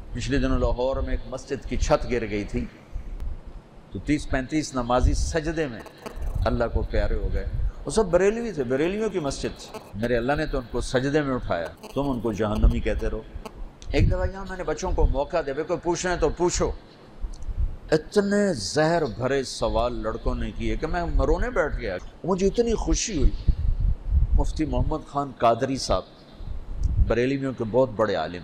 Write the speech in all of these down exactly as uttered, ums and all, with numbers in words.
پچھلے دنوں لاہور میں ایک مسجد کی چھت گر گئی تھی تو تیس پینتیس نمازی سجدے میں اللہ کو پیارے ہو گئے. وہ سب بریلوی تھے، بریلویوں کی مسجد تھی. میرے اللہ نے تو ان کو سجدے میں اٹھایا. تم ان کو جہنمی کہتے رہو. ایک دفعہ یہاں میں نے بچوں کو موقع دے، کوئی پوچھنا ہے تو پوچھو. اتنے زہر بھرے سوال لڑکوں نے کیے کہ میں رونے بیٹھ گیا. مجھے اتنی خوشی ہوئی. مفتی محمد خان قادری صاحب بریلویوں کے بہت بڑے عالم.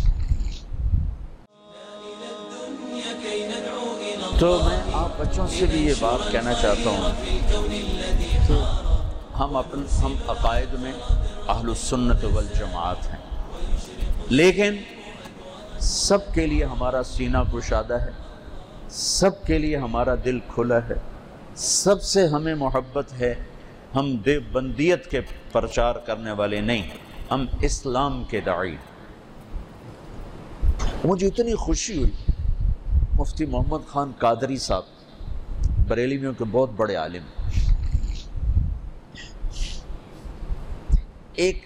تو میں آپ بچوں سے بھی یہ بات کہنا چاہتا ہوں کہ ہم اپن ہم عقائد میں اہل السنت والجماعت ہیں، لیکن سب کے لیے ہمارا سینہ کشادہ ہے، سب کے لیے ہمارا دل کھلا ہے، سب سے ہمیں محبت ہے. ہم دیوبندیت کے پرچار کرنے والے نہیں، ہم اسلام کے داعی. مجھے اتنی خوشی ہوئی. مفتی محمد خان قادری صاحب بریلویوں کے بہت بڑے عالم. ایک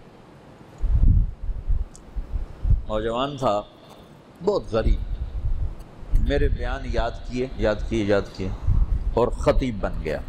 نوجوان تھا بہت غریب، میرے بیان یاد کیے یاد کیے یاد کیے اور خطیب بن گیا،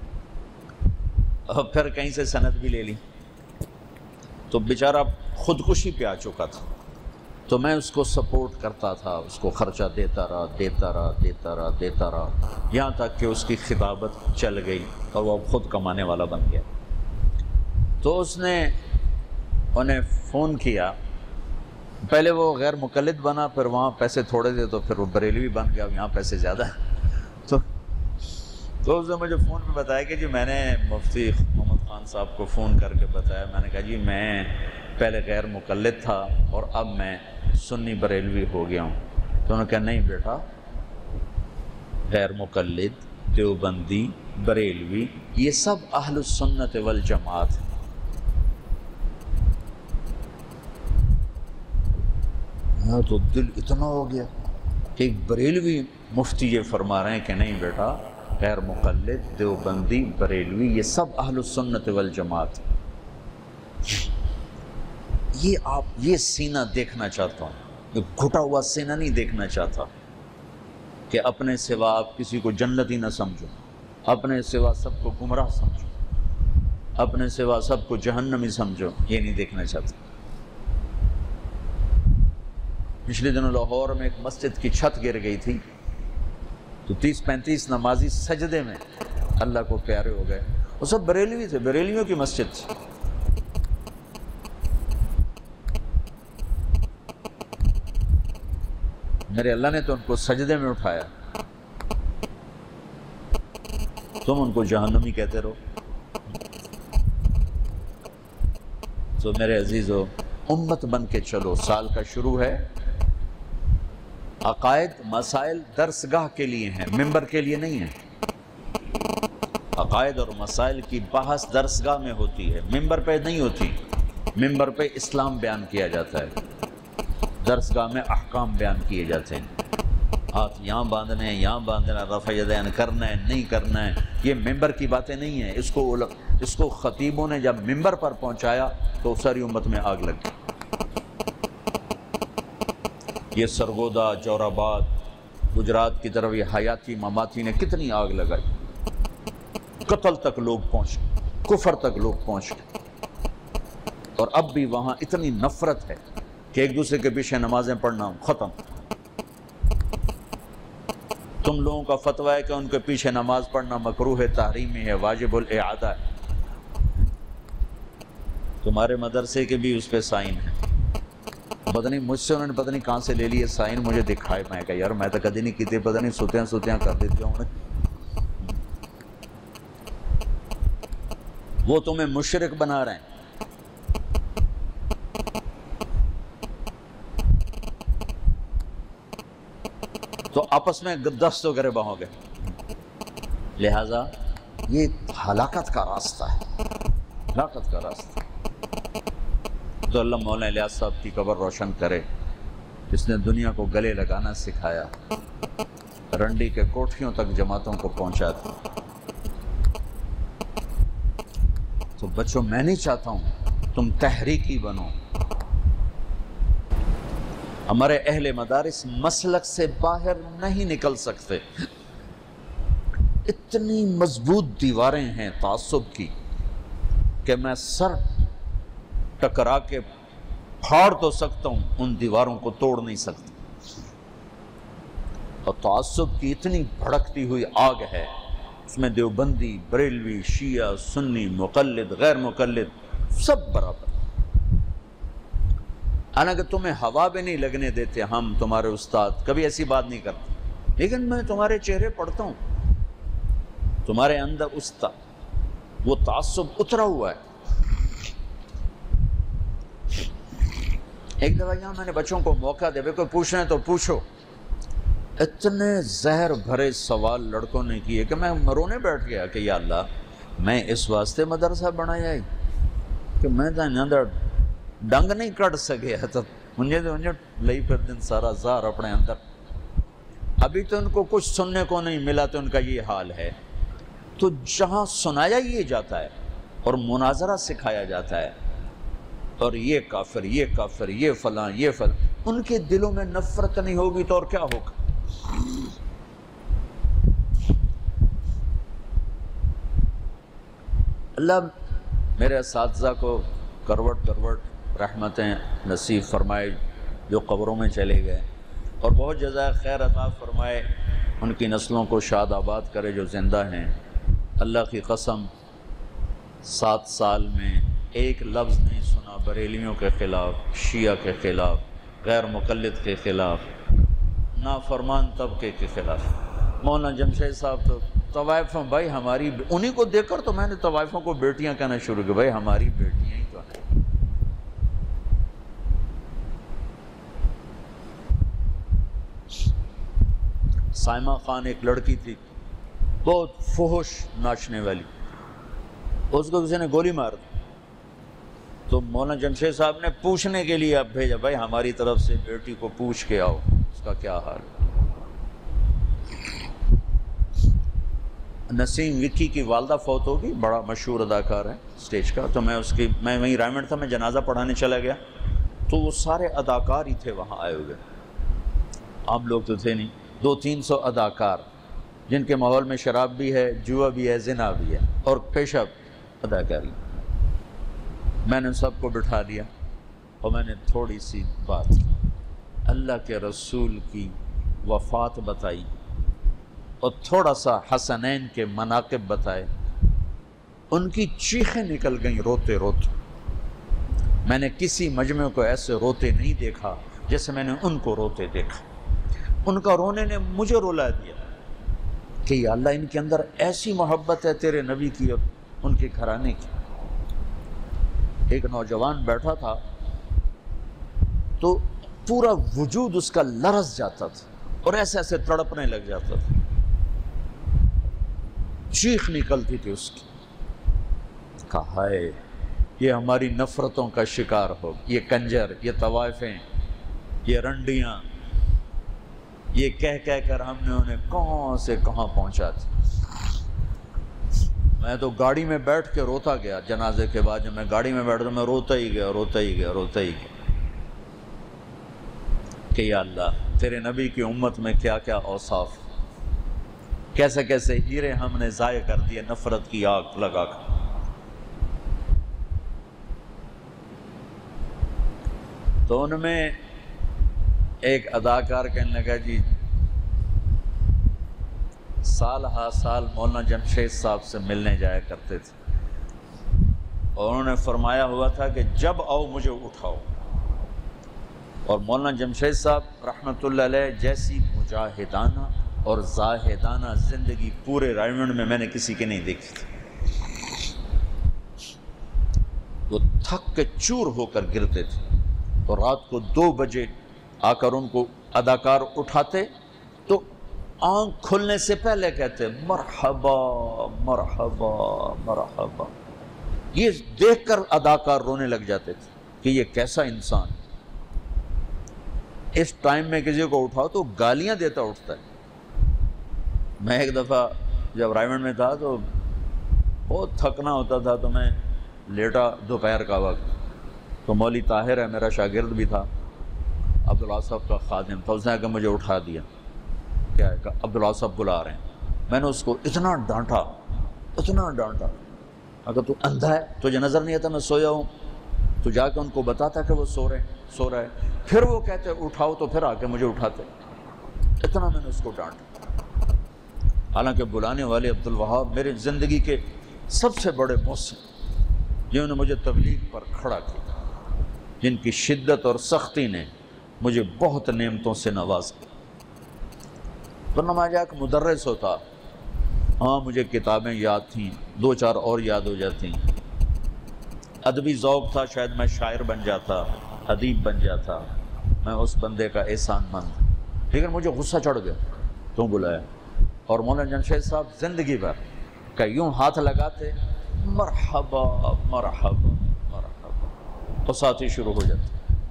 اور پھر کہیں سے سند بھی لے لی. تو بیچارہ خودکشی پہ آ چکا تھا، تو میں اس کو سپورٹ کرتا تھا، اس کو خرچہ دیتا رہا دیتا رہا دیتا رہا دیتا رہا یہاں تک کہ اس کی خطابت چل گئی اور وہ خود کمانے والا بن گیا. تو اس نے انہیں فون کیا. پہلے وہ غیر مقلد بنا، پھر وہاں پیسے تھوڑے تھے تو پھر وہ بریلوی بن گیا، یہاں پیسے زیادہ. تو تو اس نے مجھے فون پہ بتایا کہ جی میں نے مفتی محمد خان صاحب کو فون کر کے بتایا. میں نے کہا جی میں پہلے غیر مقلد تھا اور اب میں سنی بریلوی ہو گیا ہوں. تو انہوں نے کہا نہیں بیٹا، غیر مقلد، دیوبندی، بریلوی یہ سب اہل السنت والجماعت ہیں. ہاں تو دل اتنا ہو گیا کہ ایک بریلوی مفتی یہ فرما رہے ہیں کہ نہیں بیٹا، غیر مقلد، دیوبندی، بریلوی یہ سب اہل السنت والجماعت. یہ آپ یہ سینہ دیکھنا چاہتا ہوں، یہ گھٹا ہوا سینہ نہیں دیکھنا چاہتا کہ اپنے سوا آپ کسی کو جنتی نہ سمجھو، اپنے سوا سب کو گمراہ سمجھو، اپنے سوا سب کو جہنمی سمجھو. یہ نہیں دیکھنا چاہتا. پچھلے دنوں لاہور میں ایک مسجد کی چھت گر گئی تھی تو تیس پینتیس نمازی سجدے میں اللہ کو پیارے ہو گئے. وہ سب بریلوی تھے، بریلویوں کی مسجد تھی. میرے اللہ نے تو ان کو سجدے میں اٹھایا. تم ان کو جہنمی کہتے رہو. تو میرے عزیزو، امت بن کے چلو. سال کا شروع ہے. عقائد مسائل درسگاہ کے لیے ہیں، ممبر کے لیے نہیں ہیں. عقائد اور مسائل کی بحث درسگاہ میں ہوتی ہے، ممبر پہ نہیں ہوتی. ممبر پہ اسلام بیان کیا جاتا ہے، درسگاہ میں احکام بیان کیے جاتے ہیں. ہاتھ یہاں باندھنے ہیں، یہاں باندھنا، رفع یدین کرنا ہے نہیں کرنا ہے، یہ ممبر کی باتیں نہیں ہیں. اس کو اس کو خطیبوں نے جب ممبر پر پہنچایا تو ساری امت میں آگ لگ گئی. یہ سرگودا، جوراباد، گجرات کی طرف یہ حیاتی مماتی نے کتنی آگ لگائی. قتل تک لوگ پہنچ گئے، کفر تک لوگ پہنچ گئے. اور اب بھی وہاں اتنی نفرت ہے کہ ایک دوسرے کے پیچھے نمازیں پڑھنا ختم. تم لوگوں کا فتویٰ ہے کہ ان کے پیچھے نماز پڑھنا مکروہ ہے، تحریمی ہے، واجب الاعادہ ہے. تمہارے مدرسے کے بھی اس پہ سائن ہے. پتہ نہیں مجھ سے انہوں نے پتہ نہیں کہاں سے لے لیے سائن، مجھے دکھائے. میں کہا یار میں تو کدی نہیں کیتے، پتہ نہیں ستیاں ستیاں کر دیتے ہوں. وہ تمہیں مشرک بنا رہے ہیں. تو آپس میں دست و گریباں ہو گئے. لہذا یہ ہلاکت کا راستہ ہے، ہلاکت کا راستہ. تو اللہ مولانا الیاس صاحب کی قبر روشن کرے، جس نے دنیا کو گلے لگانا سکھایا، رنڈی کے کوٹھیوں تک جماعتوں کو پہنچا تھا. تو بچوں میں نہیں چاہتا ہوں تم تحریکی بنو، ہمارے اہل مدارس مسلک سے باہر نہیں نکل سکتے، اتنی مضبوط دیواریں ہیں تعصب کی کہ میں سر ٹکرا کے پھاڑ تو سکتا ہوں، ان دیواروں کو توڑ نہیں سکتا۔ اور تعصب کی اتنی بھڑکتی ہوئی آگ ہے، اس میں دیوبندی، بریلوی، شیعہ، سنی، مقلد، غیر مقلد سب برابر۔ حالانکہ تمہیں ہوا بھی نہیں لگنے دیتے ہم تمہارے استاد، کبھی ایسی بات نہیں کرتے، لیکن میں تمہارے چہرے پڑھتا ہوں، تمہارے اندر استاد وہ تعصب اترا ہوا ہے۔ ایک دفعہ یہاں میں نے بچوں کو موقع دے، کوئی پوچھنا ہے تو پوچھو، اتنے زہر بھرے سوال لڑکوں نے کیے کہ میں مرونے بیٹھ گیا کہ یا اللہ، میں اس واسطے مدرسہ بنایا ہے کہ میں تو اندر ڈنگ نہیں کٹ سکے تو مجھے تو مجھے لئی پھر دن سارا زہر اپنے اندر۔ ابھی تو ان کو کچھ سننے کو نہیں ملا تو ان کا یہ حال ہے۔ تو جہاں سنایا یہ جاتا ہے اور مناظرہ سکھایا جاتا ہے اور یہ کافر، یہ کافر، یہ فلاں، یہ فلاں، ان کے دلوں میں نفرت نہیں ہوگی تو اور کیا ہوگا؟ اللہ میرے اساتذہ کو کروٹ کروٹ رحمتیں نصیب فرمائے جو قبروں میں چلے گئے، اور بہت جزائے خیر عطا فرمائے، ان کی نسلوں کو شاد آباد کرے جو زندہ ہیں۔ اللہ کی قسم سات سال میں ایک لفظ نہیں سنا بریلیوں کے خلاف، شیعہ کے خلاف، غیر مقلد کے خلاف، نافرمان طبقے کے خلاف۔ مولانا جمشید صاحب تو طوائفوں، بھائی ہماری، انہی کو دیکھ کر تو میں نے طوائفوں کو بیٹیاں کہنا شروع کی، بھائی ہماری بیٹیاں ہی تو ہیں۔ سائمہ خان ایک لڑکی تھی بہت فحش ناچنے والی، اس کو کسی نے گولی مار دی، تو مولانا جمشید صاحب نے پوچھنے کے لیے اب بھیجا، بھائی ہماری طرف سے بیٹی کو پوچھ کے آؤ اس کا کیا حال ہے۔ نسیم وکی کی والدہ فوت ہوگی، بڑا مشہور اداکار ہے اسٹیج کا، تو میں اس کی میں وہیں رائمنڈ تھا، میں جنازہ پڑھانے چلا گیا تو وہ سارے اداکار ہی تھے وہاں آئے ہوئے، عام لوگ تو تھے نہیں، دو تین سو اداکار جن کے ماحول میں شراب بھی ہے، جوا بھی ہے، زنا بھی ہے اور پیشہ اداکاری۔ میں نے سب کو بٹھا دیا اور میں نے تھوڑی سی بات اللہ کے رسول کی وفات بتائی اور تھوڑا سا حسنین کے مناقب بتائے۔ ان کی چیخیں نکل گئیں روتے روتے۔ میں نے کسی مجمع کو ایسے روتے نہیں دیکھا جیسے میں نے ان کو روتے دیکھا۔ ان کا رونے نے مجھے رولا دیا کہ یا اللہ، ان کے اندر ایسی محبت ہے تیرے نبی کی اور ان کے گھرانے کی۔ ایک نوجوان بیٹھا تھا تو پورا وجود اس کا لرز جاتا تھا اور ایسے ایسے تڑپنے لگ جاتا تھا، چیخ نکلتی تھی اس کی۔ کہا ہے یہ ہماری نفرتوں کا شکار ہو، یہ کنجر، یہ طوائفیں، یہ رنڈیاں، یہ کہہ کہہ کر ہم نے انہیں کہاں سے کہاں پہنچا دیا۔ میں تو گاڑی میں بیٹھ کے روتا گیا جنازے کے بعد، جب میں گاڑی میں بیٹھا میں روتا ہی گیا روتا ہی گیا روتا ہی گیا کہ یا اللہ، تیرے نبی کی امت میں کیا کیا اوصاف، کیسے کیسے ہیرے ہم نے ضائع کر دیے نفرت کی آگ لگا کر۔ تو ان میں ایک اداکار کہنے لگا، جی سال ہا سال مولانا جمشید صاحب سے ملنے جایا کرتے تھے اور انہوں نے فرمایا ہوا تھا کہ جب آؤ مجھے اٹھاؤ۔ اور مولانا جمشید صاحب رحمۃ اللہ علیہ جیسی مجاہدانہ اور زاہدانہ زندگی پورے رائمنڈ میں میں نے کسی کے نہیں دیکھی تھی۔ وہ تھک کے چور ہو کر گرتے تھے اور رات کو دو بجے آ کر ان کو اداکار اٹھاتے تو آنکھ کھلنے سے پہلے کہتے مرحبا مرحبا مرحبا۔ یہ دیکھ کر اداکار رونے لگ جاتے تھے کہ یہ کیسا انسان، اس ٹائم میں کسی کو اٹھاؤ تو گالیاں دیتا اٹھتا ہے۔ میں ایک دفعہ جب رائمنڈ میں تھا تو بہت تھکنا ہوتا تھا تو میں لیٹا دوپہر کا وقت، تو مولوی طاہر ہے میرا شاگرد بھی تھا، عبداللہ صاحب کا خادم تھا، اس نے کہ مجھے اٹھا دیا، کیا ہے کہ عبداللہ صاحب بلا رہے ہیں۔ میں نے اس کو اتنا ڈانٹا اتنا ڈانٹا، اگر تو اندھا ہے تجھے نظر نہیں آتا میں سویا ہوں؟ تو جا کے ان کو بتاتا کہ وہ سو رہے ہیں سو رہا ہے، پھر وہ کہتے اٹھاؤ تو پھر آ کے مجھے اٹھاتے، اتنا میں نے اس کو ڈانٹا۔ حالانکہ بلانے والے عبدالوہاب میرے زندگی کے سب سے بڑے محسن، جنہوں نے مجھے تبلیغ پر کھڑا کیا، جن کی شدت اور سختی نے مجھے بہت نعمتوں سے نوازا۔ ورنہ میں جا کے مدرس ہوتا، ہاں مجھے کتابیں یاد تھیں، دو چار اور یاد ہو جاتی، ادبی ذوق تھا، شاید میں شاعر بن جاتا، ادیب بن جاتا، میں اس بندے کا احسان مند۔ لیکن مجھے غصہ چڑھ گیا، کیوں بلایا؟ اور مولانا جمشید صاحب زندگی بھر کہ یوں ہاتھ لگاتے، مرحبا مرحبا مرحبا، اور ساتھ ہی شروع ہو جاتے۔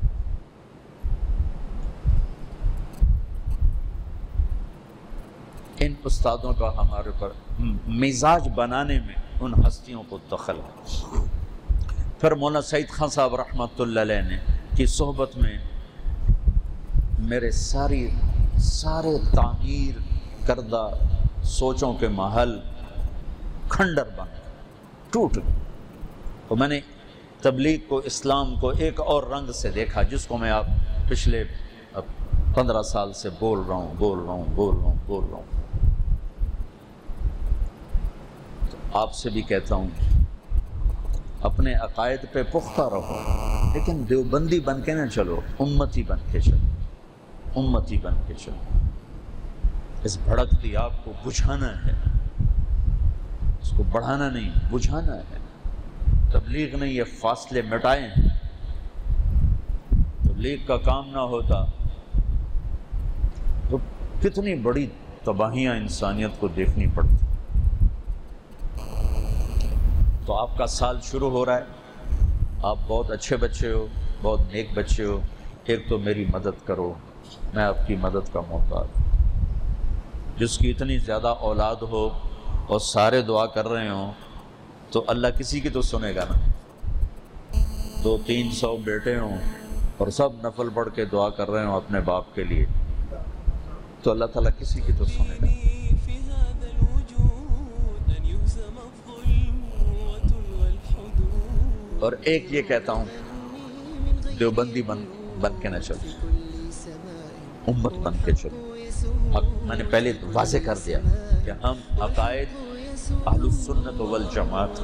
ان استادوں کا ہمارے پر مزاج بنانے میں ان ہستیوں کو دخل ہے۔ پھر مولانا سعید خان صاحب رحمۃ اللہ علیہ نے کی صحبت میں میرے ساری سارے تعمیر کردہ سوچوں کے محل کھنڈر بن گئے، ٹوٹ گئے، تو میں نے تبلیغ کو، اسلام کو ایک اور رنگ سے دیکھا، جس کو میں آپ پچھلے پندرہ سال سے بول رہا ہوں بول رہا ہوں بول رہا ہوں بول رہا ہوں آپ سے بھی کہتا ہوں، اپنے عقائد پہ پختہ رہو، لیکن دیوبندی بن کے نہ چلو، امتی بن کے چلو، امتی بن کے چلو۔ اس بھڑکتی آگ کو بجھانا ہے، اس کو بڑھانا نہیں، بجھانا ہے۔ تبلیغ نے یہ فاصلے مٹائے ہیں۔ تبلیغ کا کام نہ ہوتا تو کتنی بڑی تباہیاں انسانیت کو دیکھنی پڑتی۔ تو آپ کا سال شروع ہو رہا ہے، آپ بہت اچھے بچے ہو، بہت نیک بچے ہو، ایک تو میری مدد کرو، میں آپ کی مدد کا محتاج ہوں۔ جس کی اتنی زیادہ اولاد ہو اور سارے دعا کر رہے ہوں تو اللہ کسی کی تو سنے گا نا۔ دو تین سو بیٹے ہوں اور سب نفل پڑھ کے دعا کر رہے ہوں اپنے باپ کے لیے، تو اللہ تعالیٰ کسی کی تو سنے گا۔ اور ایک یہ کہتا ہوں، دیوبندی بن بن کے نہ چلو، امت بن کے چلو۔ میں نے پہلے واضح کر دیا کہ ہم عقائد اہل السنت والجماعت۔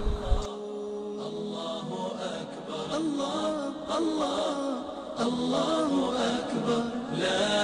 اللہ اکبر اللہ اکبر لا